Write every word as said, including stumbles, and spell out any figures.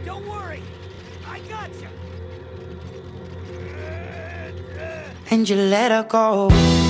Don't worry. I got you. And you let her go.